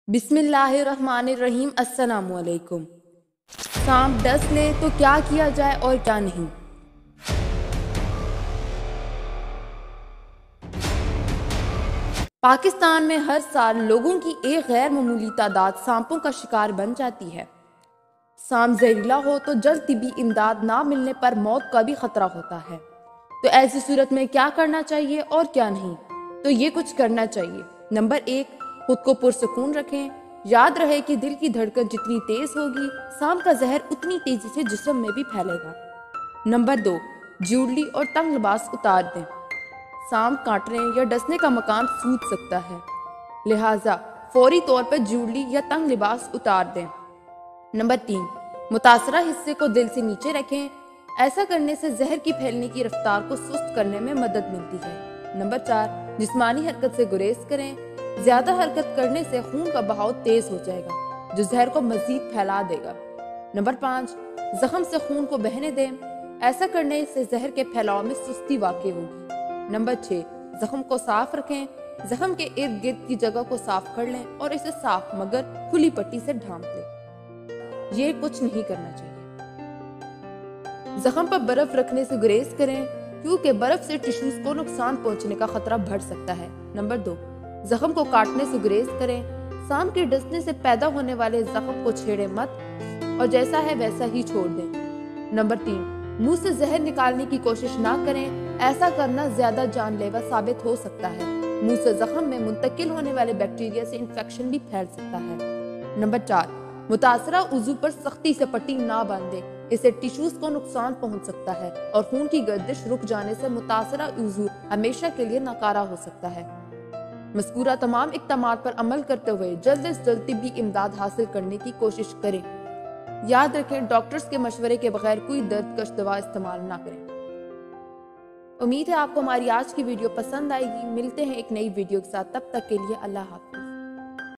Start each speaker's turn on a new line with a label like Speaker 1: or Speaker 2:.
Speaker 1: बिस्मिल्लाहिर्रहमानिर्रहीम। अस्सलामुअलैकुम। सांप डस ले तो क्या किया जाए और क्या नहीं। पाकिस्तान में हर साल लोगों की एक गैर मामूली तादाद सांपों का शिकार बन जाती है। सांप जहरीला हो तो जल्द तिब्बी इमदाद ना मिलने पर मौत का भी खतरा होता है। तो ऐसी सूरत में क्या करना चाहिए और क्या नहीं। तो ये कुछ करना चाहिए। नंबर 1, खुद को पुरसुकून रखें। याद रहे कि दिल की धड़कन जितनी तेज होगी, सांप का जहर उतनी तेजी से जिस्म में भी फैलेगा। नंबर 2, ज्वेलरी और तंग लिबास उतार दें। सांप काटने या डसने का मकाम सूझ सकता है, लिहाजा फौरी तौर पर ज्वेलरी या तंग लिबास उतार दें। नंबर 3, मुतासरा हिस्से को दिल से नीचे रखें। ऐसा करने से जहर की फैलने की रफ्तार को सुस्त करने में मदद मिलती है। नंबर 4, जिस्मानी हरकत से गुरेज करें। ज्यादा हरकत करने से खून का बहाव तेज हो जाएगा, जो जहर को मजीद फैला देगा। नंबर 5, जख्म से खून को बहने दें। ऐसा करने से जहर के फैलाव में सुस्ती वाक़ई होगी। नंबर 6, जख्म को साफ रखें। जख्म के इर्द गिर्द की जगह को साफ कर लें और इसे साफ मगर खुली पट्टी से ढांप लें। ये कुछ नहीं करना चाहिए। जख्म पर बर्फ रखने से गुरेज करें, क्योंकि बर्फ से टिश्यूज को नुकसान पहुंचने का खतरा बढ़ सकता है। नंबर 2, जख्म को काटने से गुरेज करें। सांप के डसने से पैदा होने वाले जख्म को छेड़े मत और जैसा है वैसा ही छोड़ दें। नंबर 3, मुंह से जहर निकालने की कोशिश ना करें। ऐसा करना ज्यादा जानलेवा साबित हो सकता है। मुंह से जख्म में मुंतकिल होने वाले बैक्टीरिया से इंफेक्शन भी फैल सकता है। नंबर 4, मुतासरा उज़ू पर सख्ती से पट्टी ना बांधे। इससे टिश्यूज को नुकसान पहुंच सकता है और खून की गर्दिश रुक जाने से मुतासरा उज़ू हमेशा के लिए नाकारा हो सकता है। मज़कूरा तमाम इक़दामात पर अमल करते हुए जल्द से जल्द तिब्बी इमदाद हासिल करने की कोशिश करें। याद रखें, डॉक्टर्स के मशवरे के बगैर कोई दर्दकश दवा इस्तेमाल ना करें। उम्मीद है आपको हमारी आज की वीडियो पसंद आएगी। मिलते हैं एक नई वीडियो के साथ, तब तक के लिए अल्लाह हाफ़िज़।